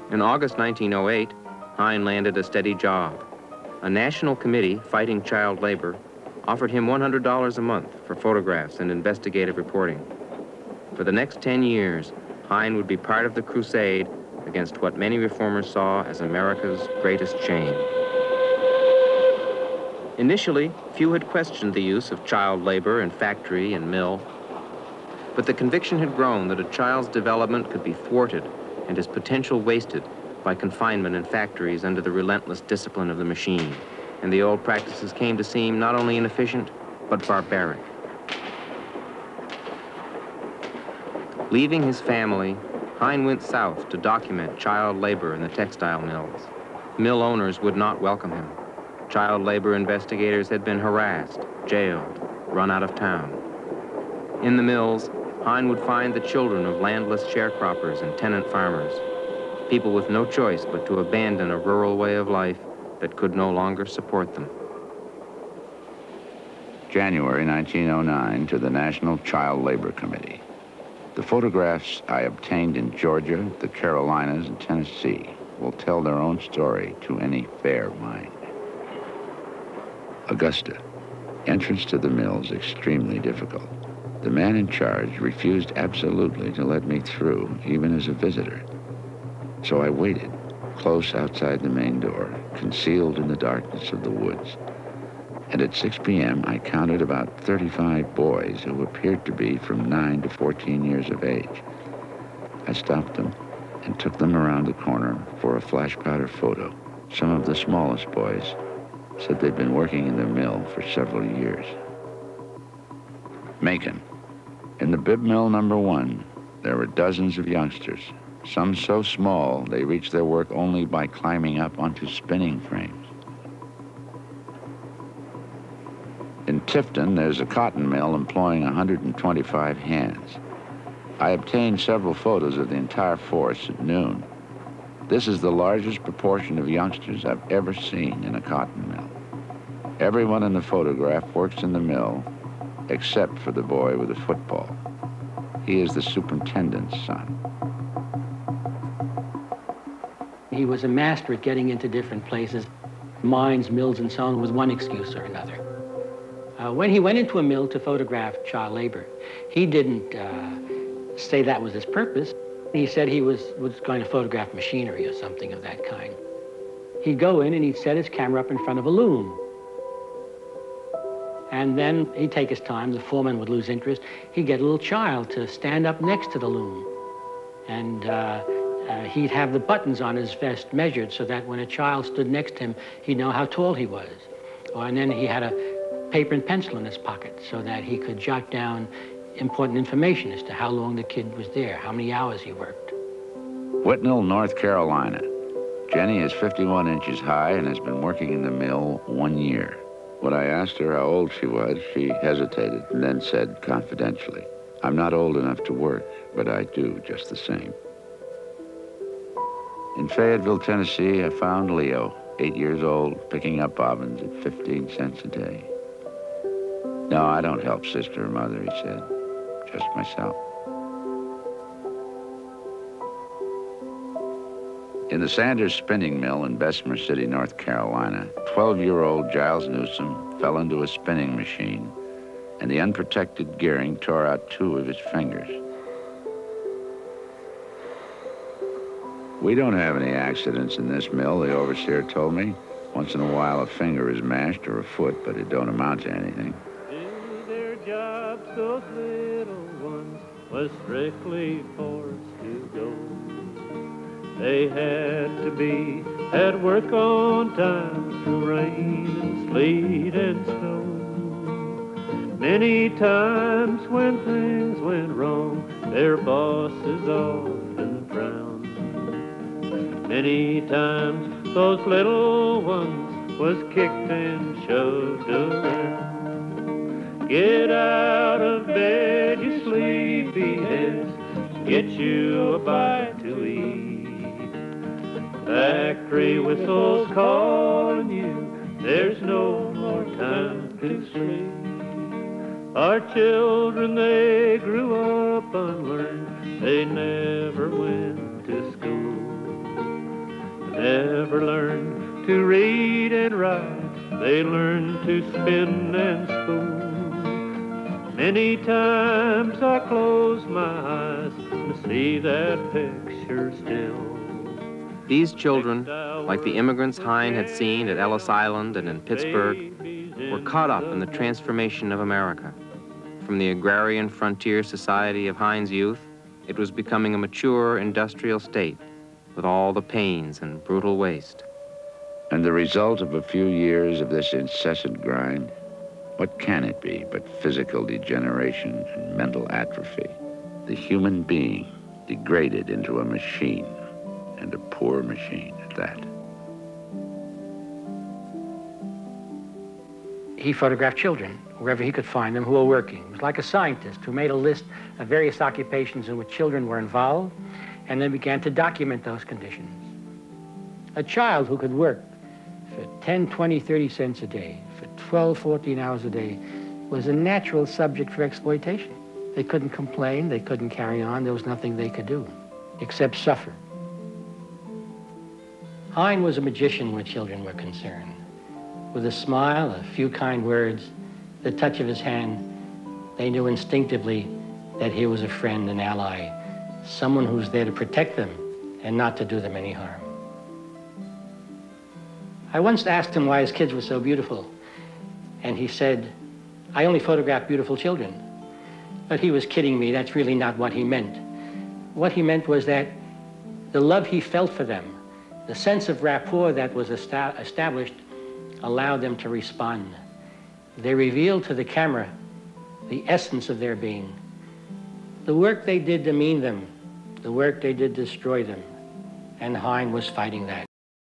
In August 1908, Hine landed a steady job. A national committee fighting child labor offered him $100 a month for photographs and investigative reporting. For the next 10 years, Hine would be part of the crusade against what many reformers saw as America's greatest shame. Initially, few had questioned the use of child labor in factory and mill, but the conviction had grown that a child's development could be thwarted and his potential wasted by confinement in factories under the relentless discipline of the machine, and the old practices came to seem not only inefficient, but barbaric. Leaving his family, Hine went south to document child labor in the textile mills. Mill owners would not welcome him. Child labor investigators had been harassed, jailed, run out of town. In the mills, Hine would find the children of landless sharecroppers and tenant farmers, people with no choice but to abandon a rural way of life that could no longer support them. January 1909 to the National Child Labor Committee. The photographs I obtained in Georgia, the Carolinas, and Tennessee will tell their own story to any fair mind. Augusta. Entrance to the mills extremely difficult. The man in charge refused absolutely to let me through, even as a visitor. So I waited, close outside the main door, concealed in the darkness of the woods. And at 6 p.m., I counted about 35 boys who appeared to be from 9 to 14 years of age. I stopped them and took them around the corner for a flash powder photo. Some of the smallest boys said they'd been working in the mill for several years. Macon. In the bib mill number 1, there were dozens of youngsters, some so small they reached their work only by climbing up onto spinning frames. In Tifton, there's a cotton mill employing 125 hands. I obtained several photos of the entire force at noon. This is the largest proportion of youngsters I've ever seen in a cotton mill. Everyone in the photograph works in the mill, except for the boy with the football. He is the superintendent's son. He was a master at getting into different places, mines, mills, and so on, with one excuse or another. When he went into a mill to photograph child labor, he didn't say that was his purpose. He said he was going to photograph machinery or something of that kind. He'd go in and he'd set his camera up in front of a loom. And then he'd take his time, the foreman would lose interest. He'd get a little child to stand up next to the loom. And he'd have the buttons on his vest measured so that when a child stood next to him, he'd know how tall he was. And then he had a paper and pencil in his pocket so that he could jot down important information as to how long the kid was there, how many hours he worked. Whitnall, North Carolina. Jenny is 51 inches high and has been working in the mill 1 year. When I asked her how old she was, she hesitated and then said confidentially, "I'm not old enough to work, but I do just the same." In Fayetteville, Tennessee, I found Leo, 8 years old, picking up bobbins at 15 cents a day. "No, I don't help sister or mother," he said, "just myself." In the Sanders Spinning Mill in Bessemer City, North Carolina, 12-year-old Giles Newsom fell into a spinning machine, and the unprotected gearing tore out 2 of his fingers. "We don't have any accidents in this mill," the overseer told me. "Once in a while a finger is mashed or a foot, but it don't amount to anything." Do their jobs, those little ones was strictly forced to go. They had to be at work on time through rain and sleet and snow. Many times when things went wrong, their bosses often frowned. Many times those little ones was kicked and shoved around. Get out of bed, you sleepyheads, get you a bite to eat. Factory whistles calling you, there's no more time to sleep. Our children, they grew up unlearned, they never went to school. to read and write, they learned to spin and spoon. Many times I close my eyes and see that picture still. These children, like the immigrants Hine had seen at Ellis Island and in Pittsburgh, were caught up in the transformation of America. From the agrarian frontier society of Hine's youth, it was becoming a mature industrial state with all the pains and brutal waste. And the result of a few years of this incessant grind, what can it be but physical degeneration and mental atrophy? The human being degraded into a machine, and a poor machine at that. He photographed children, wherever he could find them, who were working. It was like a scientist who made a list of various occupations in which children were involved, and then began to document those conditions. A child who could work for 10, 20, 30 cents a day, for 12, 14 hours a day, was a natural subject for exploitation. They couldn't complain, they couldn't carry on, there was nothing they could do, except suffer. Hine was a magician where children were concerned. With a smile, a few kind words, the touch of his hand, they knew instinctively that he was a friend, an ally, someone who's there to protect them and not to do them any harm. I once asked him why his kids were so beautiful, and he said, "I only photograph beautiful children." But he was kidding me. That's really not what he meant. What he meant was that the love he felt for them, the sense of rapport that was established, allowed them to respond. They revealed to the camera the essence of their being. The work they did demeaned them, the work they did destroy them, and Hine was fighting that.